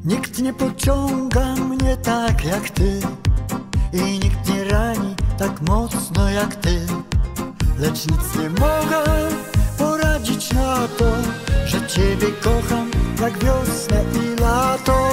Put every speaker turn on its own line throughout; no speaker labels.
Nikt nie pociąga mnie tak jak ty i nikt nie rani tak mocno jak ty. Lecz nic nie mogę poradzić na to, że ciebie kocham jak wiosnę i lato.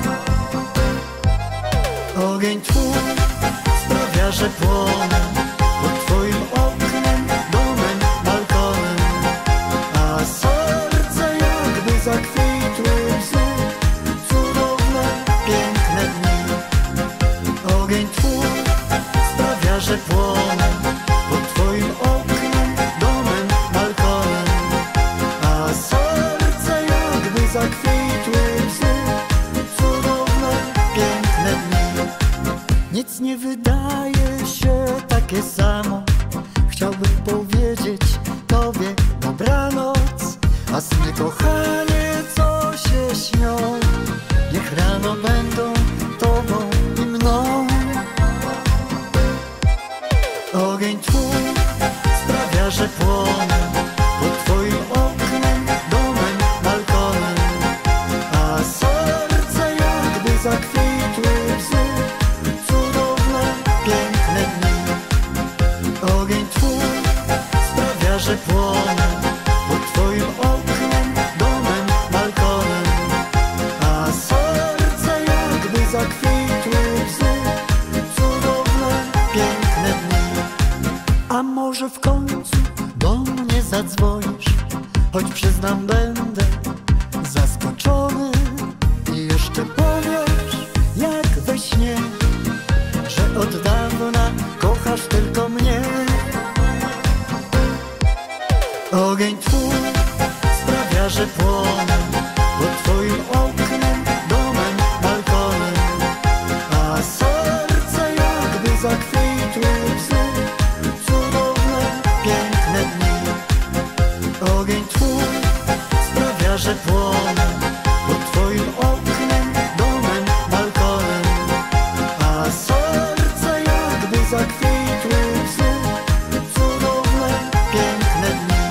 Ogień twój sprawia, że płonę pod twoim oknem, domem, balkonem, a serce jakby zakwitły łzy. Cudowne, piękne dni. Ogień twój sprawia, że płonę pod twoim oknem, domem, balkonem, a serce jakby zakwitły łzy. Cudowne, piękne dni. Nic nie wydaje się takie samo. Chciałbym powiedzieć tobie dobranoc, a sny kochanie, co się śnią, niech rano będą tobą i mną. Ogień twój sprawia, że płonę pod twoim oknem, domem, balkonem, a serce jakby zakwitły łzy. Cudowne, piękne dni. Ogień twój sprawia, że płonę pod twoim oknem, domem, balkonem, a serce jakby zakwitły łzy. Cudowne, piękne dni. A może w końcu do mnie zadzwonisz, choć przyznam, będę zaskoczony i jeszcze powiesz jak we śnie, że od dawna kochasz tylko mnie. Ogień twój sprawia, że płonę pod twoim oknem, domem, balkonem, a serce jakby zakwitły łzy. Cudowne, piękne dni. Ogień twój sprawia, że płonę pod twoim oknem, domem, balkonem, a serce jakby zakwitły łzy. Cudowne, piękne dni.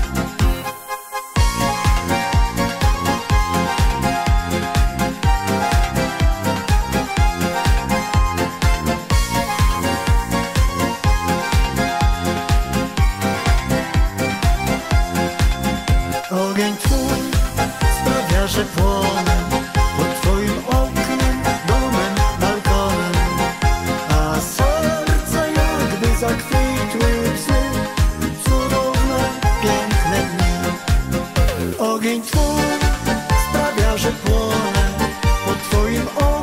Ogień twój sprawia, że płonę pod twoim oknem, domem, balkonem, a serce jakby zakwitły łzy. Cudowne, piękne dni. Ogień twój sprawia, że płonę pod twoim oknem,